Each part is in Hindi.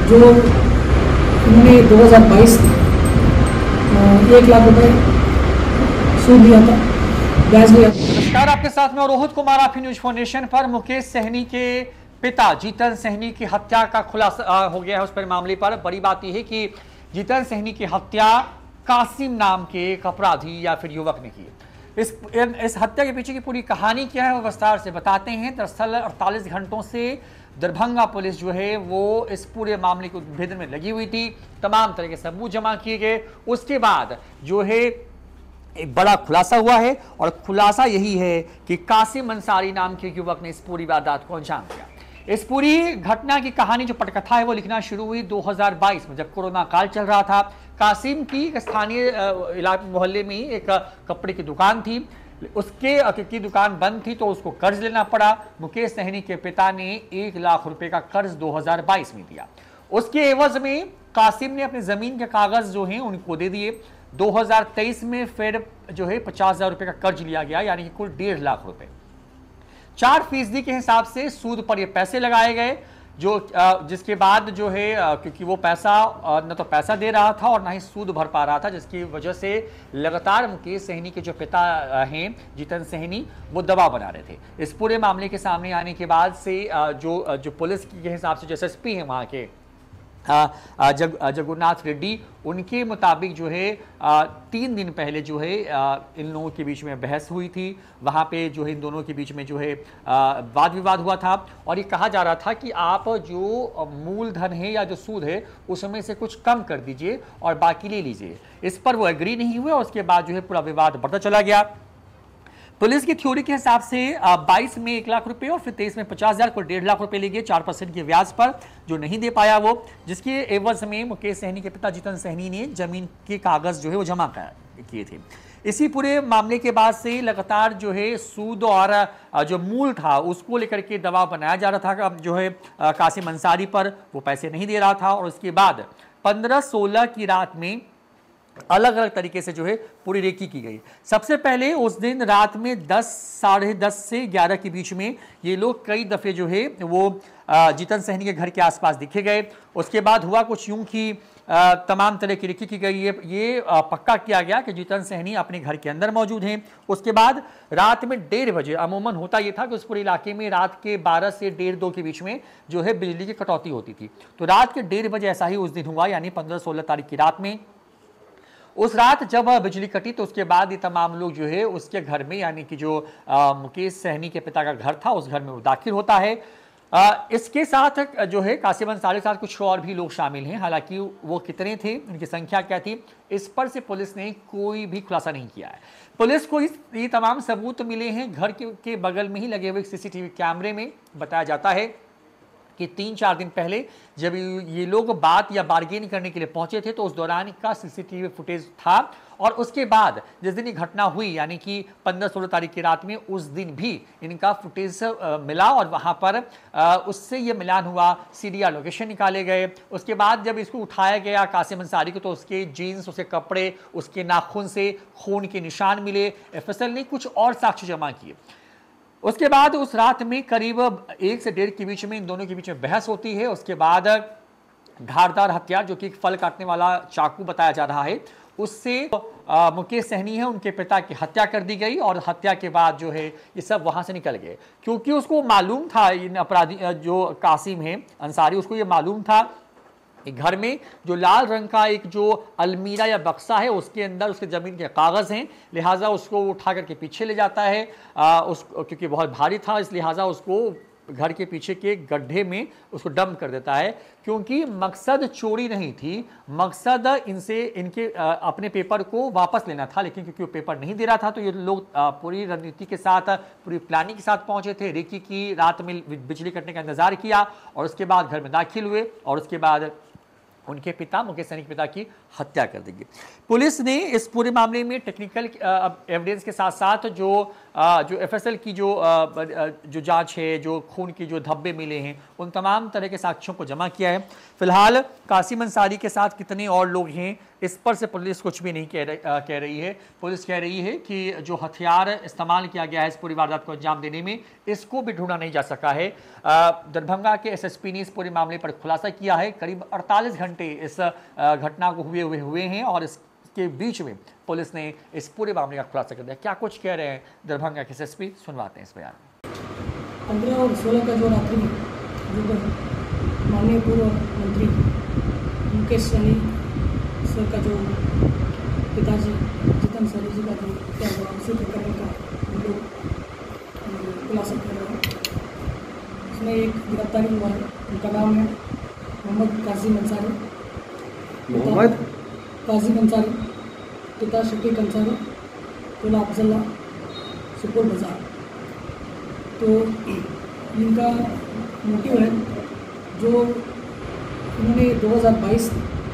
जो उन्होंने 2022 में 1 लाख रुपए सूद लिया था, ब्याज लिया। नमस्कार, आपके साथ में रोहित कुमार, आपकी न्यूज फाउंडेशन पर। मुकेश सहनी के पिता जीतन सहनी की हत्या का खुलासा हो गया है। उस पर मामले पर बड़ी बात यह है कि जीतन सहनी की हत्या कासिम नाम के एक अपराधी या फिर युवक ने की। इस हत्या के पीछे की पूरी कहानी क्या है वो विस्तार से बताते हैं। दरअसल 48 घंटों से दरभंगा पुलिस जो है वो इस पूरे मामले को उद्भेदन में लगी हुई थी। तमाम तरह के सबूत जमा किए गए। उसके बाद जो है एक बड़ा खुलासा हुआ है और खुलासा यही है कि कासिम अंसारी नाम के युवक ने इस पूरी वारदात को अंजाम दिया। इस पूरी घटना की कहानी जो पटकथा है वो लिखना शुरू हुई 2022 में, जब कोरोना काल चल रहा था। कासिम की स्थानीय मोहल्ले में एक कपड़े की दुकान थी, उसके की दुकान बंद थी तो उसको कर्ज लेना पड़ा। मुकेश सहनी के पिता ने 1 लाख रुपए का कर्ज 2022 में दिया। उसके एवज में कासिम ने अपनी जमीन के कागज जो हैं उनको दे दिए। 2023 में फिर जो है 50,000 रुपए का कर्ज लिया गया, यानी कि कुल 1.5 लाख रुपए। 4% के हिसाब से सूद पर ये पैसे लगाए गए, जो जिसके बाद जो है क्योंकि वो पैसा न तो पैसा दे रहा था और ना ही सूद भर पा रहा था, जिसकी वजह से लगातार मुकेश सहनी के जो पिता हैं जीतन सहनी वो दबाव बना रहे थे। इस पूरे मामले के सामने आने के बाद से जो पुलिस के हिसाब से जो एसएसपी हैं वहाँ के जगन्नाथ रेड्डी, उनके मुताबिक जो है 3 दिन पहले जो है इन लोगों के बीच में बहस हुई थी। वहाँ पे जो है इन दोनों के बीच में जो है वाद विवाद हुआ था और ये कहा जा रहा था कि आप जो मूलधन है या जो सूद है उसमें से कुछ कम कर दीजिए और बाकी ले लीजिए। इस पर वो एग्री नहीं हुए और उसके बाद जो है पूरा विवाद बढ़ता चला गया। पुलिस की थ्योरी के हिसाब से 22 में 1 लाख रुपए और फिर 23 में 50,000 को 1.5 लाख रुपए ले गए 4% के ब्याज पर, जो नहीं दे पाया वो, जिसके एवज में मुकेश सहनी के पिता जीतन सहनी ने जमीन के कागज जो है वो जमा किए थे। इसी पूरे मामले के बाद से लगातार जो है सूद और जो मूल था उसको लेकर के दबाव बनाया जा रहा था जो है कासिम अंसारी पर। वो पैसे नहीं दे रहा था और उसके बाद 15-16 की रात में अलग अलग तरीके से जो है पूरी रेकी की गई। सबसे पहले उस दिन रात में 10, साढ़े 10 से 11 के बीच में ये लोग कई दफे जो है वो जीतन सहनी के घर के आसपास दिखे गए। उसके बाद हुआ कुछ यूं कि तमाम तरह की रेकी की गई। ये पक्का किया गया कि जीतन सहनी अपने घर के अंदर मौजूद हैं। उसके बाद रात में 1:30 बजे, अमूमन होता ये था कि उस पूरे इलाके में रात के 12 से 1:30-2 के बीच में जो है बिजली की कटौती होती थी। तो रात के 1:30 बजे ऐसा ही उस दिन हुआ, यानी 15-16 तारीख की रात में। उस रात जब बिजली कटी तो उसके बाद ये तमाम लोग जो है उसके घर में, यानी कि जो मुकेश सहनी के पिता का घर था उस घर में वो दाखिल होता है। इसके साथ जो है कासिम अंसारी के साथ कुछ और भी लोग शामिल हैं। हालांकि वो कितने थे, उनकी संख्या क्या थी, इस पर से पुलिस ने कोई भी खुलासा नहीं किया है। पुलिस को ये तमाम सबूत मिले हैं घर के बगल में ही लगे हुए सीसीटीवी कैमरे में। बताया जाता है कि 3-4 दिन पहले जब ये लोग बात या बार्गेन करने के लिए पहुंचे थे तो उस दौरान का सीसीटीवी फुटेज था। और उसके बाद जिस दिन ये घटना हुई, यानी कि 15-16 तारीख की रात में, उस दिन भी इनका फुटेज मिला और वहां पर उससे ये मिलान हुआ। सीडीआर लोकेशन निकाले गए। उसके बाद जब इसको उठाया गया कासिम अंसारी को तो उसके जीन्स, उसके कपड़े, उसके नाखून से खून के निशान मिले। एफएसएल ने कुछ और साक्ष्य जमा किए। उसके बाद उस रात में करीब 1 से 1.5 के बीच में इन दोनों के बीच में बहस होती है। उसके बाद धारदार हथियार, जो कि एक फल काटने वाला चाकू बताया जा रहा है, उससे मुकेश सहनी है उनके पिता की हत्या कर दी गई। और हत्या के बाद जो है ये सब वहां से निकल गए, क्योंकि उसको मालूम था, इन अपराधी जो कासिम है अंसारी, उसको ये मालूम था घर में जो लाल रंग का एक जो अलमीरा या बक्सा है उसके अंदर उसके जमीन के कागज हैं। लिहाजा उसको उठा करके पीछे ले जाता है। क्योंकि बहुत भारी था इस लिहाजा उसको घर के पीछे के गड्ढे में उसको डंप कर देता है। क्योंकि मकसद चोरी नहीं थी, मकसद इनके अपने पेपर को वापस लेना था। लेकिन क्योंकि वो पेपर नहीं दे रहा था तो ये लोग पूरी रणनीति के साथ, पूरी प्लानिंग के साथ पहुंचे थे। रेकी की रात में बिजली कटने का इंतजार किया और उसके बाद घर में दाखिल हुए और उसके बाद उनके पिता मुकेश सहनी के पिता की हत्या कर दी गई। पुलिस ने इस पूरे मामले में टेक्निकल एविडेंस के साथ साथ जो जो एफएसएल की जो जांच है, जो खून की जो धब्बे मिले हैं, उन तमाम तरह के साक्ष्यों को जमा किया है। फिलहाल कासिम अंसारी के साथ कितने और लोग हैं इस पर से पुलिस कुछ भी नहीं कह रही है। पुलिस कह रही है कि जो हथियार इस्तेमाल किया गया है इस पूरी वारदात को अंजाम देने में, इसको भी ढूंढा नहीं जा सका है। दरभंगा के एसएसपी ने इस पूरे मामले पर खुलासा किया है। करीब 48 घंटे इस घटना को हुए हैं और इसके बीच में पुलिस ने इस पूरे मामले का खुलासा कर दिया। क्या कुछ कह रहे हैं दरभंगा के एसएसपी, सुनवाते हैं इस बयान में। 15 और 16 का जो रात्रि में जो माननीय पूर्व मंत्री मुकेश सहनी सर का जो पिताजी जितन सहनी जी का जो क्या हुआ उसी प्रकरण का हम लोग खुलासा कर रहे हैं। उसमें एक गिरफ्तारी हुआ है, उनका नाम है मोहम्मद कासिम अंसारी, पिता शकीक अंसारी, टोला अफजल्ला, सुपुर बाजार। तो इनका मोटिव है जो उन्होंने 2022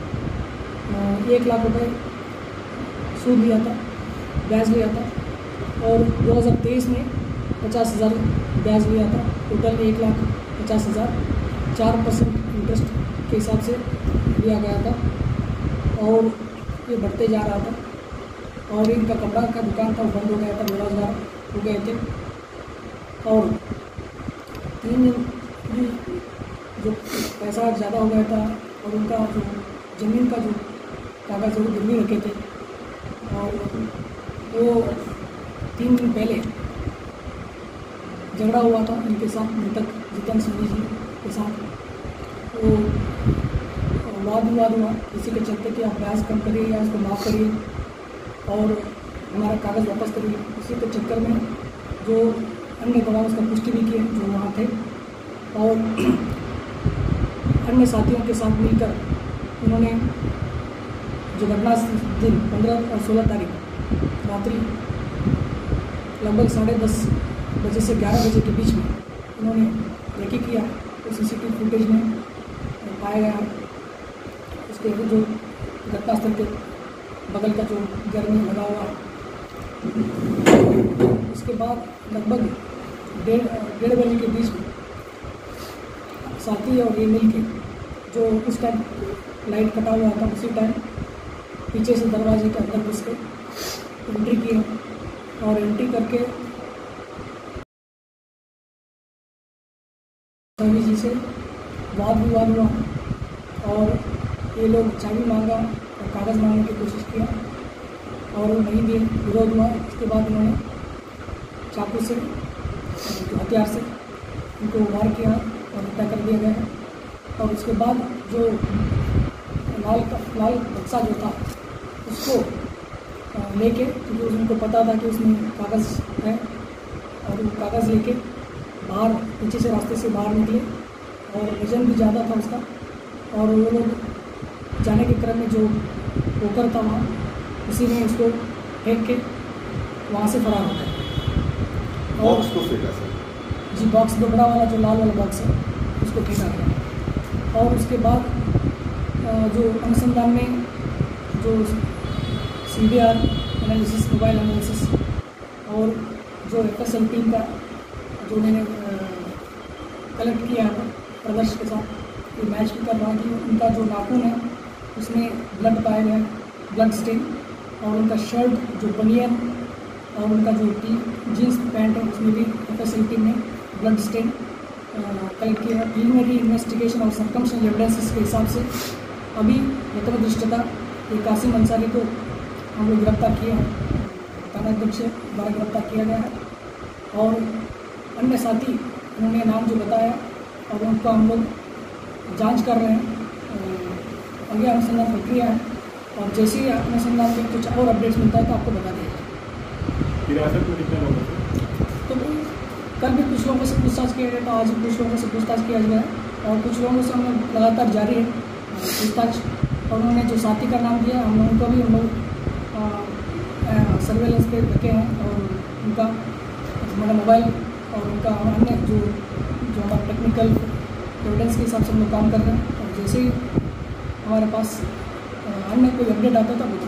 1 लाख रुपए सूद लिया था, ब्याज लिया था, और 2023 में 50,000 ब्याज लिया था। टोटल 1,50,000 4% इंटरेस्ट के हिसाब से लिया गया था और ये बढ़ते जा रहा था। और इनका कपड़ा का दुकान था, वो बंद हो गया था, बेरोजगार हो गए थे। और 3 दिन जो पैसा ज़्यादा हो गया था और उनका जो ज़मीन का जो कागज़ वो गिरवी रखे थे, और वो 3 दिन पहले झगड़ा हुआ था इनके साथ, मृतक जितन सहनी जी के साथ। वो वाद विवाद हुआ इसी के चलते कि आप ब्याज कम करिए या इसको माफ़ करिए और हमारा कागज़ वापस करिए। इसी के चक्कर में जो अन्य गवाह उसका पुष्टि भी किए जो वहाँ थे, और अन्य साथियों के साथ मिलकर उन्होंने जो घटना दिन 15 और 16 तारीख रात्रि लगभग 10:30 बजे से 11 बजे के बीच में उन्होंने रेकी किया। तो सीसीटीवी फुटेज में पाया गया है। उसके जो घटनास्थल के बगल का जो घर में लगा हुआ है, उसके बाद लगभग 1:30 बजे के बीच में साथी और ये मिल के जो उस टाइम लाइट कटा हुआ था उसी टाइम पीछे से दरवाजे के अंदर घुस के एंट्री किया और एंट्री करके सहनी जी से वाद विवाद हुआ और ये लोग चाबी मांगा और कागज़ मांगने की कोशिश किया और वो नहीं दिए, विरोध हुआ। उसके बाद उन्होंने चाकू से जो हथियार से उनको वार किया और हत्या कर दिया गया। और उसके बाद जो लाल बक्सा जो था उसको लेके, क्योंकि उनको पता था कि उसमें कागज़ है, और वो कागज़ लेके बाहर पीछे से रास्ते से बाहर निकले और वजन भी ज़्यादा था उसका। और वो लोग जाने के क्रम में जो पोकर था वहाँ, उसी में उसको फेंक के वहाँ से फरार हो गए। बॉक्स को फेंका सर? जी, बॉक्स दोबड़ा वाला जो लाल वाला बॉक्स है उसको फेंका गया। और उसके बाद जो अनुसंधान में जो CBR एनालिसिस, मोबाइल एनालिसिस, और जो FSL टीम का जो मैंने कलेक्ट किया है प्रदर्श के साथ, ये मैच भी कर रहा कि उनका जो नाखून है उसमें ब्लड पाया गया, ब्लड स्टेन, और उनका शर्ट जो बनियन और उनका जो जीन्स पैंट है उसमें भी FSL टीम ने ब्लड स्टेन कलेक्ट किया है। प्रीलिमिनरी इन्वेस्टिगेशन और सर्कमस्टेंशियल एविडेंसेस के हिसाब से अभी प्रथम दृष्टता ये कासिम अंसारी को हम लोग गिरफ्तार किए हैं, थानाध्यक्ष द्वारा गिरफ्तार किया गया है। और अन्य साथी उन्होंने नाम जो बताया और उनको हम लोग जांच कर रहे हैं, आगे अनुसंधान प्रक्रिया है, और जैसे ही अनुसंधान में कुछ और अपडेट्स मिलता है तो आपको बता देंगे। हिरासत में कितने लोग हैं? तो कल भी कुछ लोगों से पूछताछ किया गया, तो आज भी कुछ लोगों से पूछताछ किया गया और कुछ लोगों से हम लोग लगातार जारी है पूछताछ। और उन्होंने जो साथी का नाम दिया हम लोगों को भी हम लोग सर्वेलेंस पे रखे हैं, और उनका हमारा मोबाइल और उनका अन्य जो हमारा टेक्निकल एविडेंस के हिसाब से हम लोग काम कर रहे हैं। और जैसे ही हमारे पास अन्य कोई अपडेट आता था वो बता देंगे।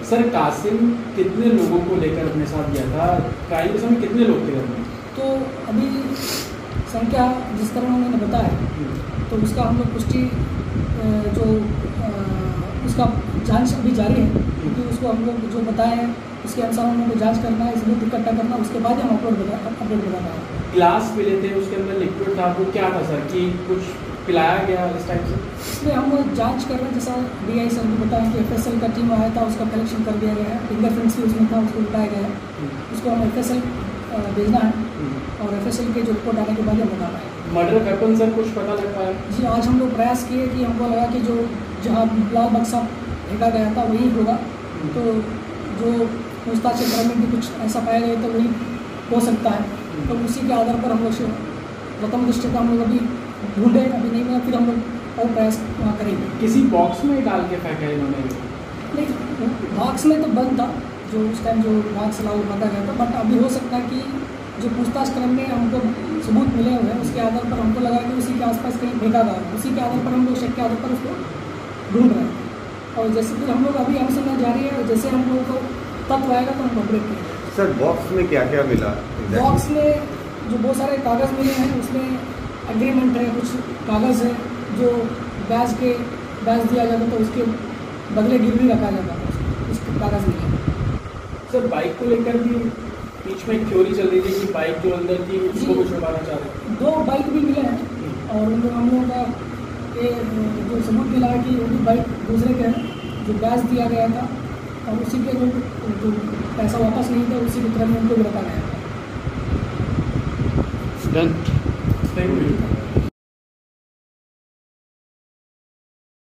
सर कासिम कितने लोगों को लेकर अपने साथ गया था? क्राइम के समय कितने लोग थे घर में? तो अभी संख्या जिस तरह उन्होंने बताया तो उसका हम लोग पुष्टि जो उसका जांच अभी जारी है, क्योंकि उसको हम लोग जो बताए हैं उसके अनुसार हम लोग को जांच करना है, सबूत इकट्ठा करना, उसके बाद ही हम अपडेट बताना है। ग्लास मिले थे, उसके अंदर लिक्विड था, वो क्या था सर कि कुछ पिलाया गया इस टाइप से? इसमें हम लोग जांच कर रहे हैं, जैसा DI सर को बताया कि FSL का टीम आया था, उसका कलेक्शन कर दिया गया है, फिंगरप्रिंट्स भी उसमें था, उसको बताया गया है, उसको हम FSL भेजना है और FSL के जो रिपोर्ट आने के बाद ही हम बताना है। मर्डर वेपन सर कुछ पता लग पाया? जी आज हम लोग प्रयास किए कि हमको लगा कि जो जहाँ लाल बक्सा फेंका गया था वही होगा, तो जो पूछताछ के क्रम में भी कुछ ऐसा पाया गया तो वही हो सकता है, तो उसी के आधार पर हम लोग प्रथम दृष्टि का हम लोग अभी ढूंढे, अभी नहीं मिला, फिर हम लोग और प्रयास वहाँ करेंगे। किसी बॉक्स में डाल के फेंका है इन्होंने? नहीं, बॉक्स में तो बंद था जो उस टाइम जो बॉक्स लाओ रखा गया था, बट अभी हो सकता है कि जो पूछताछ क्रम में हमको सबूत मिले हुए हैं उसके आधार पर हमको लगा कि उसी के आसपास कहीं फेंका गया है, उसी के आधार पर हम लोग शक के आधार पर उसको ढूंढ रहे हैं और जैसे फिर हम लोग अभी अनुसंधान जारी है, जैसे हम लोगों को तथ्य आएगा तो हम अपडेट करेंगे। सर बॉक्स में क्या क्या मिला? बॉक्स में जो बहुत सारे कागज़ मिले हैं उसमें एग्रीमेंट है, कुछ कागज़ है जो ब्याज दिया जाता तो उसके बदले गिरवी रखा जाता था, उसके कागज़ मिले। सर बाइक को लेकर भी बीच में एक थ्योरी चल रही थी कि बाइक जो अंदर थी उसको कुछ छुपाना चाह रहे हैं। 2 बाइक भी मिले हैं और उन हम लोगों का ये जो सबूत मिला है कि वो भी बाइक दूसरे के हैं जो ब्याज दिया गया था और उसी के जो पैसा वापस नहीं था उसी के क्रम में उनको भी रखा गया था। डन। Thank you.